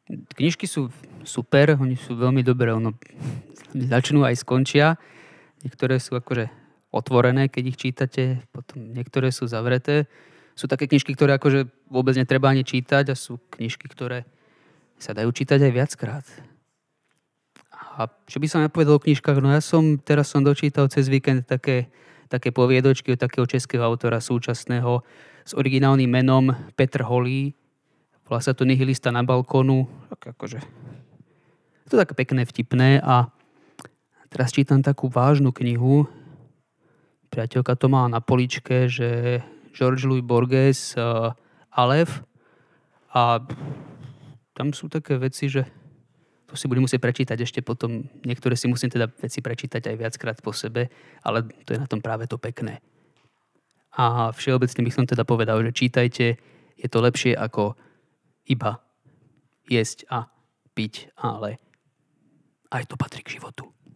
Knižky sú super, oni sú veľmi dobré, začnú aj skončia. Niektoré sú akože otvorené, keď ich čítate, potom niektoré sú zavreté. Sú také knižky, ktoré akože vôbec netreba ani čítať a sú knižky, ktoré sa dajú čítať aj viackrát. A čo by som ja povedal o knižkách? No teraz som dočítal cez víkend také poviedočky od takého českého autora súčasného s originálnym menom Petr Holý. Volá sa to Nihilista na balkónu. Akože, to je také pekné, vtipné a teraz čítam takú vážnu knihu. Priateľka to má na poličke, že George Louis Borges Aleph a tam sú také veci, že to si budem musieť prečítať ešte potom. Niektoré si musím teda veci prečítať aj viackrát po sebe, ale to je na tom práve to pekné. A všeobecne by som teda povedal, že čítajte, je to lepšie ako iba jesť a piť, ale aj to patrí k životu.